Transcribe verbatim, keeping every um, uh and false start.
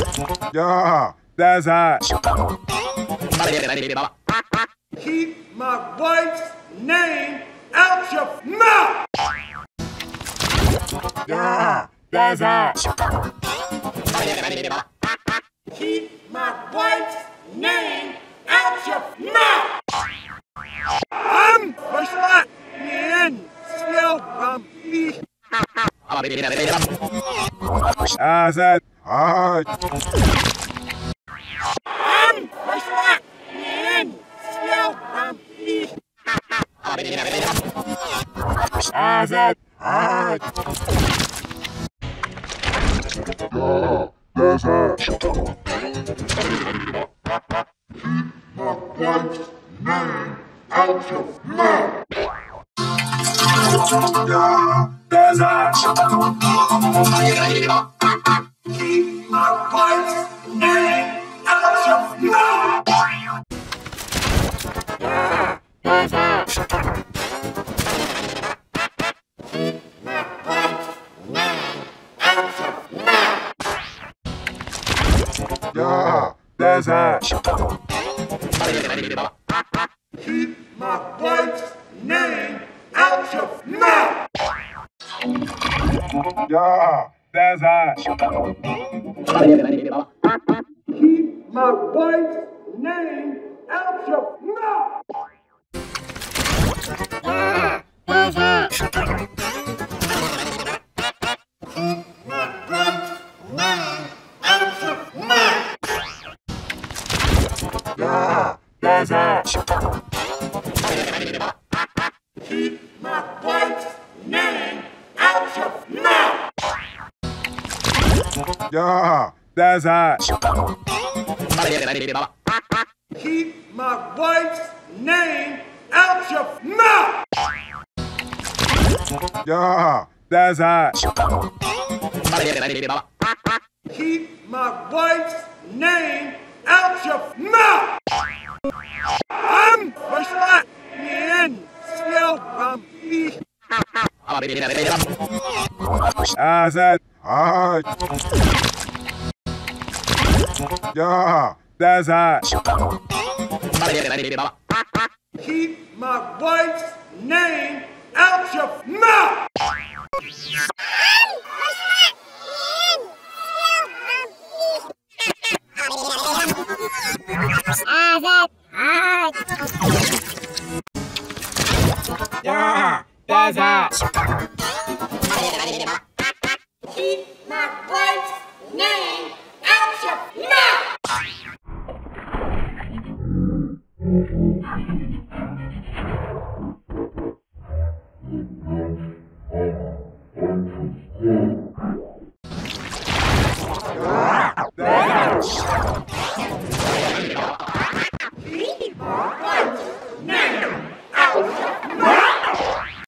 Yeah, that's hot. Keep my wife's name out your mouth! Yeah, that's hot. Keep my wife's name out your mouth! I'm Russian man, Csupo. I said hot. I'm Russian man, Csupo. I said hot. Yeah, that's hot. Keep my wife's name out your mouth. Yeah, that's hot. Keep my wife's name out your mouth! Yeah, that's hot. Yeah, that's hot. Keep my wife's name out your mouth! Yeah, that's hot. Keep my wife's name out your mouth! Yeah, that's hot. Yeah, that's hot. Keep my wife's name out your mouth! Yeah, that's hot. Keep my wife's name out your mouth! Yeah, that's hot. Keep my wife's name out your mouth! I'm Russian man, Csupo. I said hot. Yeah, that's hot. Keep my wife's name out your mouth! Yeah, that's hot. Keep my wife's name out your mouth!